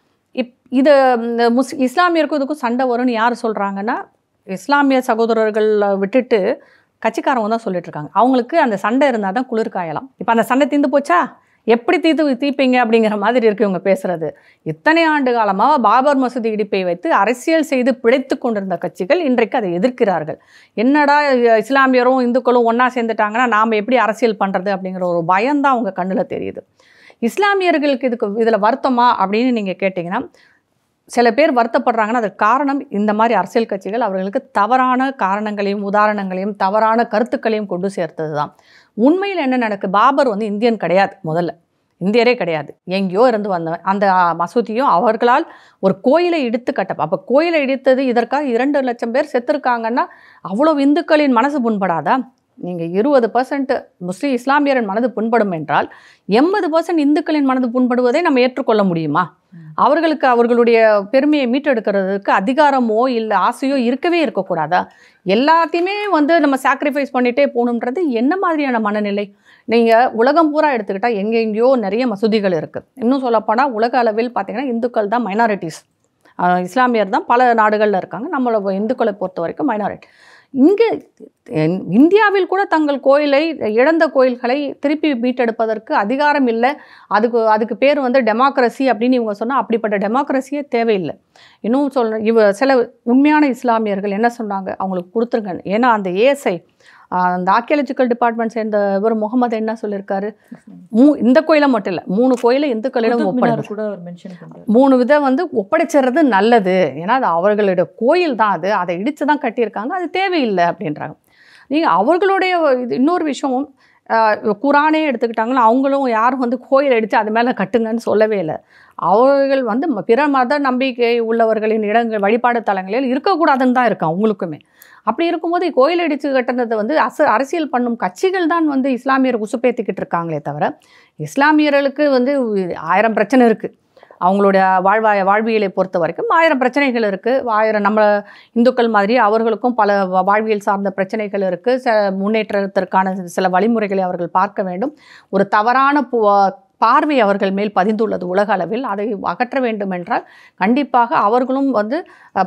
இது இந்த இஸ்லாமியருக்கும் இதுக்கும் சண்டை வரும்னு யார் சொல்கிறாங்கன்னா, இஸ்லாமிய சகோதரர்கள் விட்டுட்டு கட்சிக்காரவங்க தான் சொல்லிட்டு இருக்காங்க. அவங்களுக்கு அந்த சண்டை இருந்தால் தான் குளிர் காயலாம். இப்போ அந்த சண்டை தீர்ந்து போச்சா, எப்படி தீர்ப்பீங்க அப்படிங்கிற மாதிரி இருக்குது இவங்க பேசுகிறது. இத்தனை ஆண்டு காலமாக பாபர் மசூதி இடிப்பை வைத்து அரசியல் செய்து பிழைத்து கொண்டிருந்த கட்சிகள் இன்றைக்கு அதை எதிர்க்கிறார்கள். என்னடா இஸ்லாமியரும் இந்துக்களும் ஒன்றா சேர்ந்துட்டாங்கன்னா நாம் எப்படி அரசியல் பண்ணுறது அப்படிங்கிற ஒரு பயம்தான் அவங்க கண்ணில் தெரியுது. இஸ்லாமியர்களுக்கு இதில் வருத்தமா அப்படின்னு நீங்கள் கேட்டிங்கன்னா, சில பேர் வருத்தப்படுறாங்கன்னா அதுக்கு காரணம் இந்த மாதிரி அரசியல் கட்சிகள் அவர்களுக்கு தவறான காரணங்களையும் உதாரணங்களையும் தவறான கருத்துக்களையும் கொண்டு சேர்த்தது தான். உண்மையில் என்ன நடக்குது, பாபர் வந்து இந்தியன் கிடையாது, முதல்ல இந்தியரே கிடையாது, எங்கேயோ இருந்து வந்தவன். அந்த மசூதியும் அவர்களால் ஒரு கோயிலை இடித்து அப்போ கோயிலை இடித்தது இதற்காக 2 லட்சம் பேர் செத்துருக்காங்கன்னா அவ்வளோ இந்துக்களின் மனசு புண்படாதா? நீங்கள் 20% முஸ்லீம் இஸ்லாமியரின் மனது புண்படும் என்றால் 80% இந்துக்களின் மனது புண்படுவதை நம்ம ஏற்றுக்கொள்ள முடியுமா? அவர்களுக்கு அவர்களுடைய பெருமையை மீட்டெடுக்கிறதுக்கு அதிகாரமோ இல்லை ஆசையோ இருக்கவே இருக்கக்கூடாதா? எல்லாத்தையுமே வந்து நம்ம சாக்ரிஃபைஸ் பண்ணிகிட்டே போகணுன்றது என்ன மாதிரியான மனநிலை? நீங்கள் உலகம் பூரா எடுத்துக்கிட்டால் எங்கெங்கேயோ நிறைய மசூதிகள் இருக்குது. இன்னும் சொல்லப்போனால் உலக அளவில் பார்த்திங்கன்னா இந்துக்கள் தான் மைனாரிட்டிஸ், இஸ்லாமியர் தான் பல நாடுகளில் இருக்காங்க. நம்மளோட இந்துக்களை பொறுத்த வரைக்கும் மைனாரிட்டி. இங்கே இந்தியாவில் கூட தங்கள் கோயிலை இழந்த கோயில்களை திருப்பி மீட்டெடுப்பதற்கு அதிகாரம் இல்லை. அதுக்கு பேர் வந்து டெமோக்ரஸி அப்படின்னு இவங்க சொன்னால் அப்படிப்பட்ட டெமோக்ரஸியே தேவையில்லை. இன்னும் சில உண்மையான இஸ்லாமியர்கள் என்ன சொன்னாங்க, அவங்களுக்கு கொடுத்துருங்க. ஏன்னா அந்த ஏஎஸ்ஐ அந்த ஆர்கியாலஜிக்கல் டிபார்ட்மெண்ட் சேர்ந்த இவர் முகமது என்ன சொல்லியிருக்காரு, இந்த கோயிலை மட்டும் இல்லை 3 கோயிலை இந்துக்களிடம் ஒப்படைச்சு 3 விதை வந்து ஒப்படைச்சிடுறது நல்லது. ஏன்னா அது அவர்களுடைய கோயில் தான், அதை இடித்து தான் கட்டியிருக்காங்க, அது தேவையில்லை அப்படின்றாங்க. நீங்கள் அவர்களுடைய இன்னொரு விஷயம், குரானே எடுத்துக்கிட்டாங்கன்னா அவங்களும் யாரும் வந்து கோயில் அடித்து அது மேலே கட்டுங்கன்னு சொல்லவே இல்லை. அவர்கள் வந்து பிற மத நம்பிக்கை உள்ளவர்களின் இடங்கள் வழிபாடு தலங்களில் இருக்கக்கூடாதுன்னு தான் இருக்கு அவங்களுக்குமே. அப்படி இருக்கும்போது கோயில் அடித்து கட்டுனதை வந்து அரசியல் பண்ணும் கட்சிகள் தான் வந்து இஸ்லாமியர் உசுப்பேற்றிக்கிட்டு இருக்காங்களே தவிர, இஸ்லாமியர்களுக்கு வந்து 1000 பிரச்சனை இருக்குது. அவங்களுடைய வாழ்வியலை பொறுத்த வரைக்கும் 1000 பிரச்சனைகள் இருக்குது. 1000 நம்ம இந்துக்கள் மாதிரி அவர்களுக்கும் பல வாழ்வியல் சார்ந்த பிரச்சனைகள் இருக்குது. முன்னேற்றத்திற்கான சில வழிமுறைகளை அவர்கள் பார்க்க வேண்டும். ஒரு தவறான பார்வை அவர்கள் மேல் பதிந்துள்ளது உலக அளவில். அதை அகற்ற வேண்டும் என்றால் கண்டிப்பாக அவர்களும் வந்து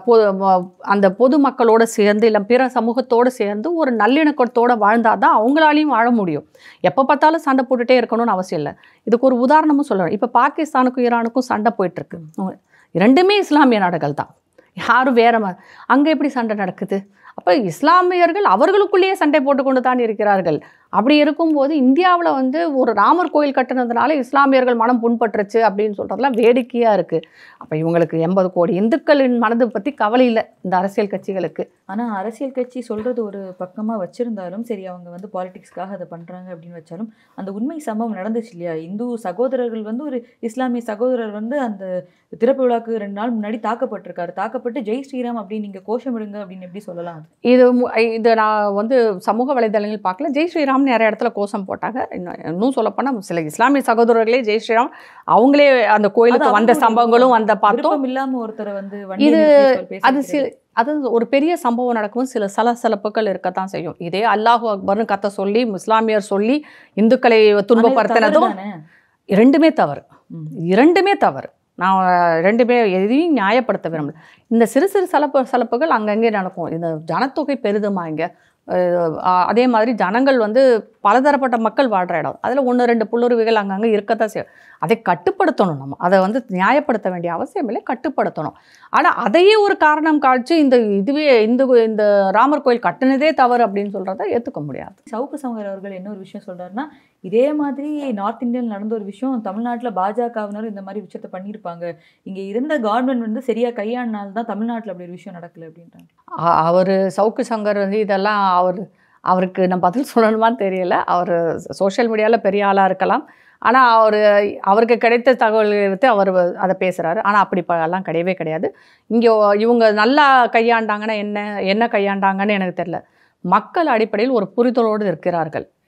அந்த பொதுமக்களோடு சேர்ந்து இல்லை பிற சமூகத்தோடு சேர்ந்து ஒரு நல்லிணக்கத்தோடு வாழ்ந்தால் தான் அவங்களாலையும் வாழ முடியும். எப்போ பார்த்தாலும் சண்டை போட்டுகிட்டே இருக்கணும்னு அவசியம் இல்லை. இதுக்கு ஒரு உதாரணமும் சொல்லணும். இப்போ பாகிஸ்தானுக்கும் ஈரானுக்கும் சண்டை போயிட்டுருக்கு. 2மே இஸ்லாமிய நாடுகள் தான், யாரும் வேற அங்கே எப்படி சண்டை நடக்குது? அப்போ இஸ்லாமியர்கள் அவர்களுக்குள்ளேயே சண்டை போட்டுக்கொண்டு தான் இருக்கிறார்கள். அப்படி இருக்கும்போது இந்தியாவில் வந்து ஒரு ராமர் கோயில் கட்டினதுனால இஸ்லாமியர்கள் மனம் புண்பட்டுருச்சு அப்படின்னு சொல்கிறதுலாம் வேடிக்கையாக இருக்குது. அப்போ இவங்களுக்கு 80 கோடி இந்துக்களின் மனதை பற்றி கவலை இல்லை இந்த அரசியல் கட்சிகளுக்கு. ஆனால் அரசியல் கட்சி சொல்கிறது ஒரு பக்கமாக வச்சுருந்தாலும் சரி, அவங்க வந்து பாலிடிக்ஸ்க்காக அதை பண்ணுறாங்க அப்படின்னு வச்சாலும் அந்த உண்மை சம்பவம் நடந்துச்சு இல்லையா? இந்து சகோதரர்கள் வந்து ஒரு இஸ்லாமிய சகோதரர் வந்து அந்த திறப்பு விழாக்கு 2 நாள் முன்னாடி தாக்கப்பட்டு ஜெய் ஸ்ரீராம் அப்படின்னு நீங்கள் கோஷமிடுங்க அப்படின்னு எப்படி சொல்லலாம்? இது நான் வந்து சமூக வலைதளங்கள் பார்க்கல. ஜெய் ஸ்ரீராம் நிறைய இடத்துல கோஷம் போட்டாங்க. இன்னும் சொல்லப்போனால் சில இஸ்லாமிய சகோதரர்களே ஜெய் ஸ்ரீராம் அவங்களே அந்த கோயிலுக்கு வந்த சம்பவங்களும் அந்த பார்த்தோம். இல்லாமல் ஒருத்தரை வந்து அது ஒரு பெரிய சம்பவம் நடக்கும், சில சலசலப்புகள் இருக்கத்தான் செய்யும். இதே அல்லாஹு அக்பர்னு கத்த சொல்லி இஸ்லாமியர் சொல்லி இந்துக்களை துன்பப்படுத்தினதும் 2மே தவறு. நான் 2மே எதையும் நியாயப்படுத்த விரும்பல. இந்த சிறு சலப்புகள் அங்கங்கே நடக்கும். இந்த ஜனத்தொகை பெரிதுமா இங்கே. அதே மாதிரி ஜனங்கள் வந்து பலதரப்பட்ட மக்கள் வாழ்கிற இடம், அதில் 1-2 புல்லுருவிகள் அங்கங்கே இருக்கத்தான் செய்யும். அதை கட்டுப்படுத்தணும். நம்ம அதை வந்து நியாயப்படுத்த வேண்டிய அவசியம் இல்லை, கட்டுப்படுத்தணும். ஆனால் அதையே ஒரு காரணம் காய்ச்சி இந்த ராமர் கோயில் கட்டினதே தவறு அப்படின்னு சொல்கிறத ஏற்றுக்க முடியாது. சவுக்கு சங்கர் அவர்கள் என்ன ஒரு விஷயம் சொல்கிறாருன்னா, இதே மாதிரி நார்த் இந்தியாவில் நடந்த ஒரு விஷயம் தமிழ்நாட்டில் பாஜகவினரும் இந்த மாதிரி விஷயத்த பண்ணியிருப்பாங்க, இங்கே இருந்த கவர்மெண்ட் வந்து சரியாக கையாண்டினால்தான் தமிழ்நாட்டில் அப்படி ஒரு விஷயம் நடக்கலை அப்படின்றாங்க. அவர் சவுக்கு சங்கர் வந்து இதெல்லாம் அவருக்கு நான் பதில் சொல்லணுமான்னு தெரியல. அவர் சோஷியல் மீடியாவில் பெரிய ஆளாக இருக்கலாம், ஆனால் அவருக்கு கிடைத்த தகவல்களை வைத்து அவர் அதை பேசுகிறாரு. ஆனால் அப்படி எல்லாம் கிடையவே கிடையாது. இங்கே இவங்க நல்லா கையாண்டாங்கன்னா என்ன கையாண்டாங்கன்னு எனக்கு தெரியல. மக்கள் அடிப்படையில் ஒரு புரிதலோடு இருக்கிறார்கள்.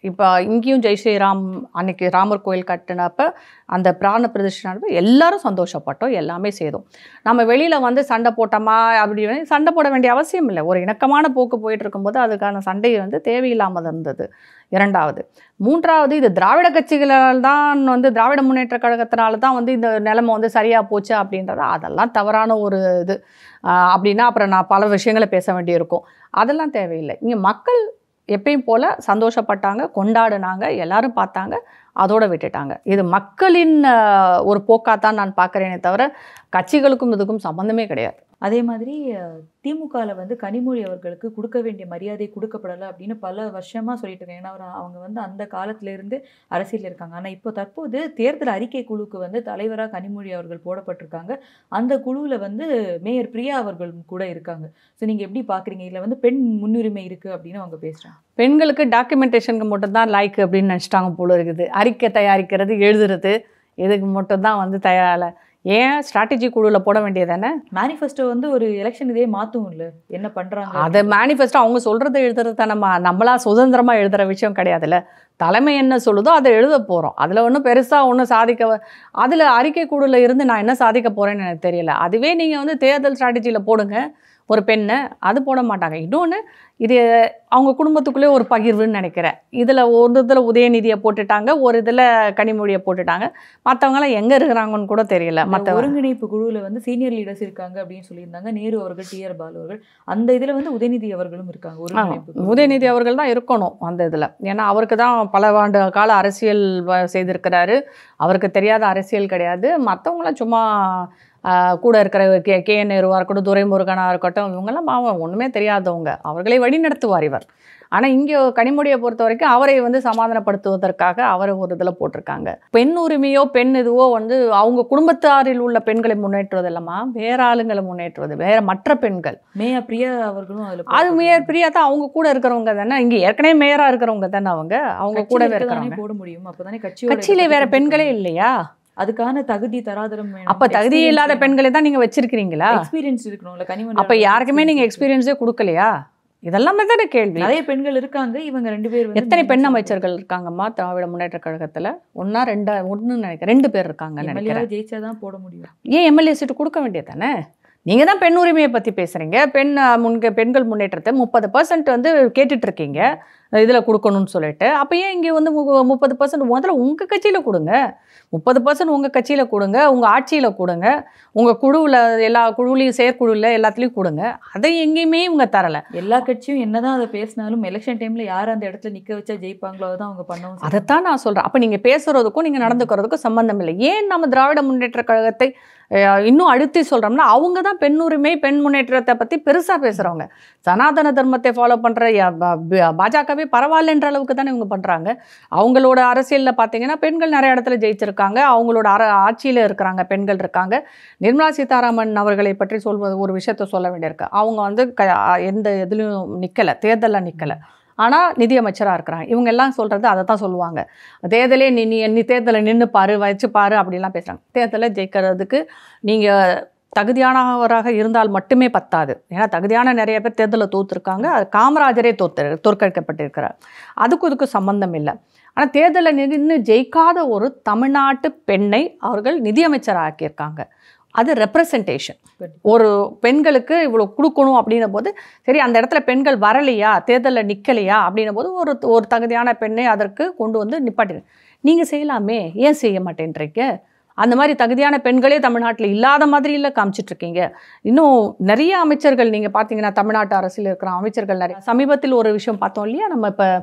இப்போ இங்கேயும் ஜெய் ஸ்ரீராம் அன்னைக்கு ராமர் கோயில் கட்டினப்ப அந்த பிராண பிரதிஷ்டை எல்லாரும் சந்தோஷப்பட்டோம், எல்லாமே செய்தோம். நம்ம வெளியில் வந்து சண்டை போட்டோமா அப்படி சண்டை போட வேண்டிய அவசியம் இல்லை. ஒரு இணக்கமான போக்கு போயிட்டு இருக்கும்போது அதுக்கான சண்டை வந்து தேவையில்லாமல் இருந்தது. இரண்டாவது. மூன்றாவது, இது திராவிட கட்சிகளால் தான் வந்து திராவிட முன்னேற்ற கழகத்தினால தான் வந்து இந்த நிலைமை வந்து சரியாக போச்சு அப்படின்றத அதெல்லாம் தவறான ஒரு இது. அப்படின்னா அப்புறம் நான் பல விஷயங்களை பேச வேண்டியிருக்கும். அதெல்லாம் தேவையில்லை. இங்கே மக்கள் எப்பயும் போல் சந்தோஷப்பட்டாங்க, கொண்டாடினாங்க, எல்லாரும் பார்த்தாங்க, அதோடு விட்டுட்டாங்க. இது மக்களின் ஒரு போக்காத்தான் நான் பார்க்குறேனே தவிர கட்சிகளுக்கும் இதுக்கும் சம்மந்தமே கிடையாது. அதே மாதிரி திமுகவில் வந்து கனிமொழி அவர்களுக்கு கொடுக்க வேண்டிய மரியாதை கொடுக்கப்படலை அப்படின்னு பல வருஷமாக சொல்லிட்டு இருக்காங்க. ஏன்னா அவங்க வந்து அந்த காலத்திலேருந்து அரசியல் இருக்காங்க. ஆனால் இப்போ தற்போது தேர்தல் அறிக்கை குழுவுக்கு வந்து தலைவராக கனிமொழி அவர்கள் போடப்பட்டிருக்காங்க. அந்த குழுவில் வந்து மேயர் பிரியா அவர்கள் கூட இருக்காங்க. ஸோ நீங்கள் எப்படி பார்க்குறீங்க? இதில் வந்து பெண் முன்னுரிமை இருக்குது அப்படின்னு அவங்க பேசுகிறாங்க. பெண்களுக்கு டாக்குமெண்டேஷனுக்கு மட்டும்தான் லைக் அப்படின்னு நினச்சிட்டாங்க போல இருக்குது. அறிக்கை தயாரிக்கிறது, எழுதுறது, இதுக்கு மட்டும்தான் வந்து ஏன் ஸ்ட்ராட்டஜி குழுவில் போட வேண்டியதானே? மேனிஃபெஸ்டோ வந்து ஒரு எலெக்ஷன் இதே மாற்றும் இல்லை, என்ன பண்ணுறாங்க? அதை மேனிஃபெஸ்டோ அவங்க சொல்கிறத எழுதுறது தான். நம்மளா சுதந்திரமாக எழுதுகிற விஷயம் கிடையாதுல்ல. தலைமை என்ன சொல்லுதோ அதை எழுத போகிறோம். அதில் ஒன்றும் பெருசாக ஒன்றும் அதில் அறிக்கை குழுவில் இருந்து நான் என்ன சாதிக்க போகிறேன்னு எனக்கு தெரியல. அதுவே நீங்கள் வந்து தேர்தல் ஸ்ட்ராட்டஜியில் போடுங்க ஒரு பெண்ணை, அது போட மாட்டாங்க. இன்னொன்று, இது அவங்க குடும்பத்துக்குள்ளே ஒரு பகிர்வுன்னு நினைக்கிறேன். இதில் ஒரு இதில் உதயநிதியை போட்டுட்டாங்க, ஒரு இதில் கனிமொழியை போட்டுட்டாங்க. மற்றவங்களாம் எங்கே இருக்கிறாங்கன்னு கூட தெரியல. மற்ற ஒருங்கிணைப்பு குழுவில் வந்து சீனியர் லீடர்ஸ் இருக்காங்க அப்படின்னு சொல்லியிருந்தாங்க. நேரு அவர்கள், டிஆர் பாலு அவர்கள். அந்த இதில் வந்து உதயநிதி அவர்களும் இருக்காங்க. உதயநிதி அவர்கள் தான் இருக்கணும் அந்த இதில். ஏன்னா அவருக்கு தான் பல ஆண்டு கால அரசியல் செய்திருக்கிறாரு. அவருக்கு தெரியாத அரசியல் கிடையாது. மற்றவங்களாம் சும்மா கூட இருக்கிற கே நேருவாக இருக்கட்டும், துரைமுருகனாக இருக்கட்டும், இவங்கெல்லாம் பாவம் ஒன்றுமே தெரியாதவங்க. அவர்களை வழி நடத்துவார் இவர். ஆனால் இங்கே கனிமொழியை பொறுத்த வரைக்கும் அவரை வந்து சமாதானப்படுத்துவதற்காக அவரை ஒரு இதில் போட்டிருக்காங்க. பெண் உரிமையோ பெண் இதுவோ வந்து அவங்க குடும்பத்தாரில் உள்ள பெண்களை முன்னேற்றுவது இல்லைம்மா, வேற ஆளுங்களை முன்னேற்றுவது, வேற மற்ற பெண்கள். மேயர் பிரியா அவர்களும் அதில், அது மேயர் பிரியா தான் அவங்க கூட இருக்கிறவங்க தானே. இங்கே ஏற்கனவே மேயராக இருக்கிறவங்க தானே அவங்க கூடவே இருக்கிறவங்க. போட முடியும். அப்போ தானே கட்சியிலே வேற பெண்களே இல்லையா? அதுக்கான தகுதி தராதரம். அப்ப தகுதி இல்லாத பெண்களை தான் நீங்க வச்சிருக்கீங்களா? எக்ஸ்பீரியன்ஸ் இருக்கணும்ல கனிமொழி. அப்ப யாருக்குமே நீங்க எக்ஸ்பீரியன்ஸே கொடுக்கலையா? இதெல்லாமே தானே கேள்வி. நிறைய பெண்கள் இருக்காங்க. இவங்க 2 பேர். எத்தனை பெண் அமைச்சர்கள் இருக்காங்கம்மா திராவிட முன்னேற்ற கழகத்துல? ஒன்னு நினைக்கிறேன், 2 பேர் இருக்காங்க நினைக்கிறேன். ஜெயிச்சாதான் போட முடியும். ஏன் எம்எல்ஏ சீட்டு கொடுக்க வேண்டியதானே? நீங்கள் தான் பெண் உரிமையை பற்றி பேசுகிறீங்க. பெண்கள் முன்னேற்றத்தை 30% வந்து கேட்டுட்டு இருக்கீங்க இதில் கொடுக்கணும்னு சொல்லிட்டு. அப்போ ஏன் இங்கே வந்து 30% முதல்ல உங்கள் கட்சியில் கொடுங்க. 30% உங்கள் கட்சியில் கொடுங்க, உங்கள் ஆட்சியில் கொடுங்க, உங்கள் குழுவில் எல்லா குழுவிலையும் செயற்குழுவில் எல்லாத்துலேயும் கொடுங்க. அதை எங்கேயுமே இவங்க தரலை. எல்லா கட்சியும் என்னதான் அதை பேசினாலும் எலெக்ஷன் டைமில் யார் அந்த இடத்துல நிற்க வச்சா ஜெயிப்பாங்களோ தான் அவங்க பண்ணுவோம். அதைத்தான் நான் சொல்கிறேன். அப்போ நீங்கள் பேசுகிறதுக்கும் நீங்கள் நடந்துக்கிறதுக்கும் சம்மந்தம் இல்லை. ஏன் நம்ம திராவிட முன்னேற்ற கழகத்தை இன்னும் அழுத்தி சொல்கிறோம்னா, அவங்க தான் பெண் உரிமை பெண் முன்னேற்றத்தை பற்றி பெருசாக பேசுகிறவங்க. சனாதன தர்மத்தை ஃபாலோ பண்ணுற பாஜகவே பரவாயில்லன்ற அளவுக்கு தானே இவங்க பண்ணுறாங்க. அவங்களோட அரசியலில் பார்த்தீங்கன்னா பெண்கள் நிறைய இடத்துல ஜெயிச்சிருக்காங்க. அவங்களோட ஆட்சியில் இருக்கிறாங்க, பெண்கள் இருக்காங்க. நிர்மலா சீதாராமன் அவர்களை பற்றி சொல்வது ஒரு விஷயத்த சொல்ல வேண்டியிருக்கு. அவங்க வந்து எந்த எதுலையும் நிற்கலை, தேர்தலில் நிற்கலை. ஆனால் நிதியமைச்சராக இருக்கிறாங்க. இவங்க எல்லாம் சொல்கிறது அதை தான் சொல்லுவாங்க. தேர்தலே நீ தேர்தலை நின்று பாரு, வச்சு பாரு அப்படிலாம் பேசுகிறாங்க. தேர்தலை ஜெயிக்கிறதுக்கு நீங்கள் தகுதியானவராக இருந்தால் மட்டுமே பத்தாது. ஏன்னா தகுதியான நிறைய பேர் தேர்தலில் தோற்றுருக்காங்க. அது காமராஜரே தோற்கடிக்கப்பட்டிருக்கிறார். இதுக்கும் சம்பந்தம் இல்லை. ஆனால் தேர்தலில் நின்று ஜெயிக்காத ஒரு தமிழ்நாட்டு பெண்ணை அவர்கள் நிதியமைச்சராக ஆக்கியிருக்காங்க. அது ரெப்ரசன்டேஷன். ஒரு பெண்களுக்கு இவ்வளோ கொடுக்கணும் அப்படின்ன போது, சரி அந்த இடத்துல பெண்கள் வரலையா, தேர்தலில் நிற்கலையா அப்படின்ன போது ஒரு தகுதியான பெண்ணை அதற்கு கொண்டு வந்து நிப்பாட்டி நீங்கள் செய்யலாமே, ஏன் செய்ய மாட்டேன்றீங்க? அந்த மாதிரி தகுதியான பெண்களே தமிழ்நாட்டில் இல்லாத மாதிரி இல்லை காமிச்சிட்ருக்கீங்க. இன்னும் நிறைய அமைச்சர்கள் நீங்கள் பார்த்தீங்கன்னா தமிழ்நாட்டு அரசியல் இருக்கிற அமைச்சர்கள் நிறைய. சமீபத்தில் ஒரு விஷயம் பார்த்தோம் இல்லையா, நம்ம இப்போ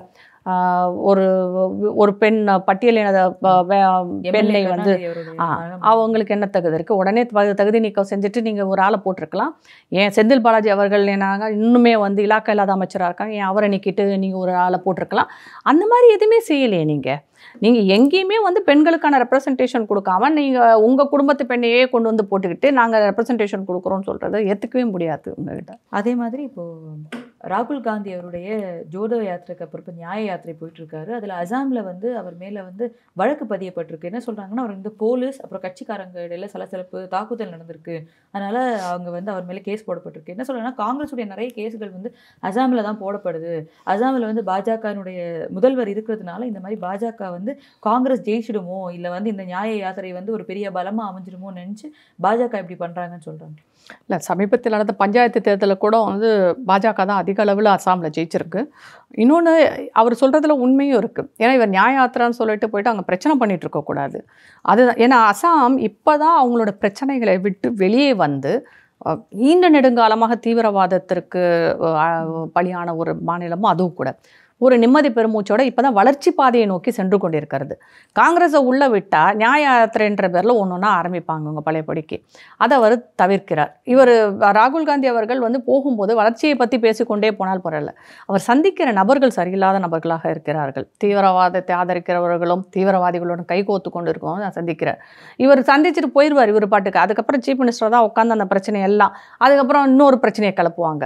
ஒரு பெண் பட்டியலின பெண்ணை வந்து அவங்களுக்கு என்ன தகுதி இருக்குது, உடனே தகுதி நீக்கம் செஞ்சுட்டு நீங்கள் ஒரு ஆளை போட்டிருக்கலாம். ஏன் செந்தில் பாலாஜி அவர்கள் என்னாங்க இன்னுமே வந்து இலாக்கா இல்லாத அமைச்சராக இருக்காங்க, ஏன் அவரை நீக்கிட்டு நீங்கள் ஒரு ஆளை போட்டிருக்கலாம். அந்த மாதிரி எதுவுமே செய்யலையே. நீங்கள் எங்கேயுமே வந்து பெண்களுக்கான ரெப்ரசன்டேஷன் கொடுக்காம நீங்கள் உங்கள் குடும்பத்து பெண்ணையே கொண்டு வந்து போட்டுக்கிட்டு நாங்கள் ரெப்ரசன்டேஷன் கொடுக்குறோன்னு சொல்கிறத ஏற்றுக்கவே முடியாது உங்கள்கிட்ட. அதே மாதிரி இப்போது ராகுல் காந்தி அவருடைய ஜோடோ யாத்திரைக்கு அப்புறம் இப்போ நியாய யாத்திரை போயிட்டு இருக்காரு. அதில் அசாமில் வந்து அவர் மேலே வந்து வழக்கு பதியப்பட்டிருக்கு. என்ன சொல்கிறாங்கன்னா, அவர் இந்த போலீஸ் அப்புறம் கட்சிக்காரங்க இடையில சலசலப்பு தாக்குதல் நடந்திருக்கு, அதனால் அவங்க வந்து அவர் மேலே கேஸ் போடப்பட்டிருக்கு. என்ன சொல்கிறாங்கன்னா, காங்கிரஸுடைய நிறைய கேஸுகள் வந்து அசாமில் தான் போடப்படுது. அசாமில் வந்து பாஜகனுடைய முதல்வர் இருக்கிறதுனால இந்த மாதிரி பாஜக வந்து காங்கிரஸ் ஜெயிச்சிடுமோ, இல்லை வந்து இந்த நியாய யாத்திரை வந்து ஒரு பெரிய பலமாக அமைஞ்சிடுமோன்னு நினச்சி பாஜக இப்படி பண்ணுறாங்கன்னு சொல்கிறாங்க. இல்லை, சமீபத்தில் நடந்த பஞ்சாயத்து தேர்தலில் கூட வந்து பாஜக தான் அதிக அளவில் அசாமில் ஜெயிச்சிருக்கு. இன்னொன்று, அவர் சொல்கிறதுல உண்மையும் இருக்குது. ஏன்னா இவர் நியாய யாத்திரான்னு சொல்லிட்டு போயிட்டு அங்கே பிரச்சனை பண்ணிகிட்டு இருக்கக்கூடாது. அது ஏன்னா அசாம் இப்போ தான் அவங்களோட பிரச்சனைகளை விட்டு வெளியே வந்து நீண்ட நெடுங்காலமாக தீவிரவாதத்திற்கு பலியான ஒரு மாநிலமும் அதுவும் கூட ஒரு நிம்மதி பெருமூச்சோட இப்போ தான் வளர்ச்சி பாதையை நோக்கி சென்று கொண்டிருக்கிறது. காங்கிரஸை உள்ளே விட்டால் நியாய யாத்திரைன்ற பேரில் ஒன்று ஒன்றா ஆரம்பிப்பாங்க உங்கள் பழையபடிக்கு. அதை அவர் தவிர்க்கிறார். இவர் ராகுல் காந்தி அவர்கள் வந்து போகும்போது வளர்ச்சியை பற்றி பேசிக்கொண்டே போனால் பரவாயில்ல, அவர் சந்திக்கிற நபர்கள் சரியில்லாத நபர்களாக இருக்கிறார்கள். தீவிரவாதத்தை ஆதரிக்கிறவர்களும் தீவிரவாதிகளுடன் கைகோத்து கொண்டு இருக்கவங்க நான் சந்திக்கிறார். இவர் சந்திச்சுட்டு போயிடுவார் இவர் பாட்டுக்கு. அதுக்கப்புறம் சீஃப் மினிஸ்டர் தான் உட்காந்து அந்த பிரச்சனையெல்லாம் அதுக்கப்புறம் இன்னொரு பிரச்சனையை கிளப்புவாங்க.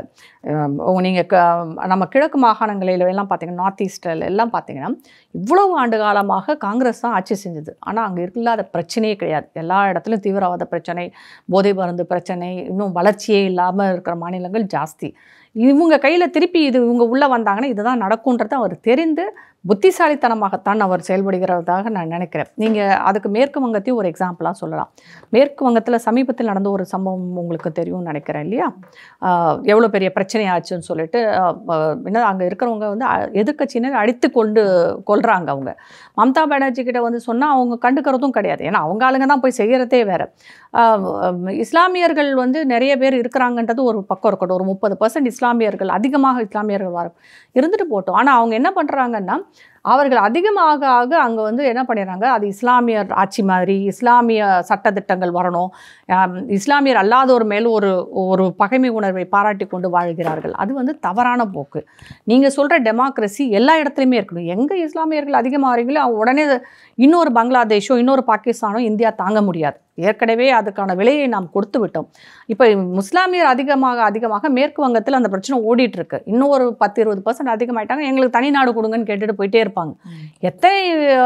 நீங்கள் நம்ம கிழக்கு மாகாணங்களில் எல்லாம் நார்த் ஈஸ்டில் எல்லாம் பார்த்தீங்கன்னா இவ்வளவு ஆண்டு காலமாக காங்கிரஸ் தான் ஆட்சி செஞ்சது. ஆனால் அங்கே இல்லாத பிரச்சனையே கிடையாது. எல்லா இடத்துலையும் தீவிரவாத பிரச்சனை, போதை மருந்து பிரச்சனை, இன்னும் வளர்ச்சியே இல்லாமல் இருக்கிற மாநிலங்கள் ஜாஸ்தி. இவங்க கையில் திருப்பி இவங்க உள்ளே வந்தாங்கன்னா இதுதான் நடக்கும்ன்றதை அவர் தெரிந்து புத்திசாலித்தனமாகத்தான் அவர் செயல்படுகிறதாக நான் நினைக்கிறேன். நீங்கள் அதுக்கு மேற்கு வங்கத்தையும் ஒரு எக்ஸாம்பிளாக சொல்லலாம். மேற்கு வங்கத்தில் சமீபத்தில் நடந்த ஒரு சம்பவம் உங்களுக்கு தெரியும்னு நினைக்கிறேன் இல்லையா? எவ்வளோ பெரிய பிரச்சனை ஆச்சுன்னு சொல்லிட்டு என்ன அங்கே இருக்கிறவங்க வந்து எதிர்க்கட்சியினர் அடித்து கொள்கிறாங்க. அவங்க மம்தா பானர்ஜி கிட்ட வந்து சொன்னால் அவங்க கண்டுக்கிறதும் கிடையாது. ஏன்னா அவங்க ஆளுங்க தான் போய் செய்கிறதே வேறு. இஸ்லாமியர்கள் வந்து நிறைய பேர் இருக்கிறாங்கன்றது ஒரு பக்கம் இருக்கட்டும். ஒரு 30% இஸ்லாமியர்கள், அதிகமாக இஸ்லாமியர்கள் இருந்துட்டு போட்டோம். ஆனால் அவங்க என்ன பண்ணுறாங்கன்னா, அவர்கள் அதிகமாக அங்கே வந்து என்ன பண்ணிடுறாங்க, அது இஸ்லாமியர் ஆட்சி மாதிரி இஸ்லாமிய சட்டத்திட்டங்கள் வரணும், இஸ்லாமியர் அல்லாதோர் மேல் ஒரு பகைமை உணர்வை பாராட்டி கொண்டு வாழ்கிறார்கள். அது வந்து தவறான போக்கு. நீங்கள் சொல்கிற டெமோக்ரஸி எல்லா இடத்துலையுமே இருக்கணும். எங்கே இஸ்லாமியர்கள் அதிகமாக உடனே இன்னொரு பங்களாதேஷோ இன்னொரு பாகிஸ்தானோ இந்தியா தாங்க முடியாது. ஏற்கனவே அதுக்கான விலையை நாம் கொடுத்து விட்டோம். இப்போ முஸ்லாமியர் அதிகமாக மேற்கு வங்கத்தில் அந்த பிரச்சனை ஓடிட்டுருக்கு. இன்னும் ஒரு 10-20% அதிகமாயிட்டாங்க. எங்களுக்கு தனி நாடு கொடுங்கன்னு கேட்டுட்டு போயிட்டே இருப்பாங்க. எத்தனை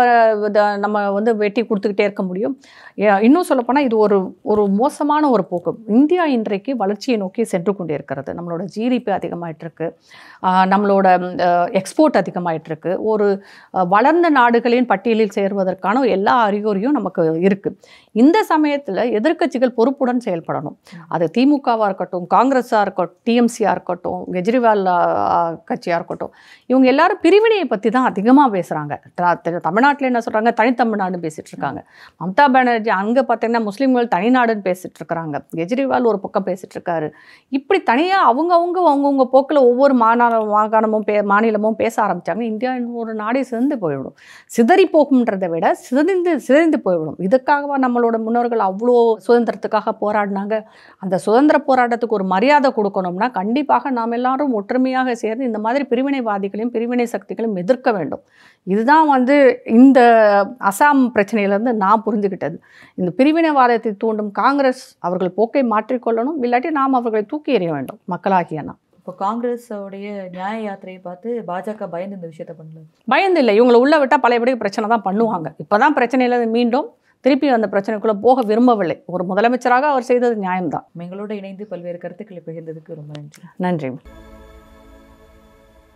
நம்ம வந்து வெட்டி கொடுத்துக்கிட்டே இருக்க முடியும்? இன்னும் சொல்லப்போனால் இது ஒரு மோசமான ஒரு போக்கு. இந்தியா இன்றைக்கு வளர்ச்சியை நோக்கி சென்று கொண்டே இருக்கிறது. நம்மளோட ஜிடிபி அதிகமாயிட்டிருக்கு, நம்மளோட எக்ஸ்போர்ட் அதிகமாயிட்டிருக்கு. ஒரு வளர்ந்த நாடுகளின் பட்டியலில் சேர்வதற்கான எல்லா அறிகுறியும் நமக்கு இருக்குது. இந்த சமயத்தில் எதிர்க்கட்சிகள் பொறுப்புடன் செயல்படணும். அது திமுகவாக இருக்கட்டும், காங்கிரஸாக இருக்கட்டும், டிஎம்சியாக இருக்கட்டும், கெஜ்ரிவால் கட்சியாக இருக்கட்டும், இவங்க எல்லாரும் பிரிவினையை பற்றி தான் அதிகமாக பேசுகிறாங்க. தமிழ்நாட்டில் என்ன சொல்கிறாங்க, தனித்தமிழ்நாடுன்னு பேசிகிட்டு இருக்காங்க. மம்தா பானர்ஜி அங்கே பார்த்தீங்கன்னா முஸ்லீம்கள் தனிநாடுன்னு பேசிகிட்டு இருக்கிறாங்க. கெஜ்ரிவால் ஒரு பக்கம் பேசிகிட்டு இருக்காரு. இப்படி தனியாக அவங்கவுங்க போக்கில் ஒவ்வொரு மாகாணமும் மாநிலமும் பேச ஆரம்பித்தாங்க. இந்தியா ஒரு நாடே சிதைந்து போய்விடும். சிதறி போகும்ன்றதை விட சிதைந்து போய்விடும். இதுக்காக நம்மளோட முன்னோர்கள் அவ்வளோ சுதந்திரத்துக்காக போராடினாங்க. அந்த சுதந்திர போராட்டத்துக்கு ஒரு மரியாதை கொடுக்கணும்னா கண்டிப்பாக நாம் எல்லாரும் ஒற்றுமையாக சேர்ந்து இந்த மாதிரி பிரிவினைவாதிகளையும் பிரிவினை சக்திகளையும் எதிர்க்க வேண்டும். இதுதான் வந்து இந்த அசாம் பிரச்சனையிலேருந்து நான் புரிஞ்சுக்கிட்டது. இந்த பிரிவினைவாதத்தை தூண்டும் காங்கிரஸ் அவர்கள் போக்கை மாற்றிக்கொள்ளணும், இல்லாட்டி நாம் அவர்களை தூக்கி எறிய வேண்டும் மக்களாகிய நாம். இப்போ காங்கிரஸோடைய நியாய யாத்திரையை பார்த்து பாஜக பயந்து இந்த விஷயத்த பண்ணல. பயந்து இல்லை, இவங்களை உள்ள விட்டால் பழையபடி பிரச்சனை தான் பண்ணுவாங்க. இப்போ தான் பிரச்சனையில் மீண்டும் திருப்பி அந்த பிரச்சனைக்குள்ளே போக விரும்பவில்லை. ஒரு முதலமைச்சராக அவர் செய்தது நியாயம்தான். எங்களோட இணைந்து பல்வேறு கருத்துக்களை பகிர்ந்ததுக்கு ரொம்ப நன்றி. நன்றி.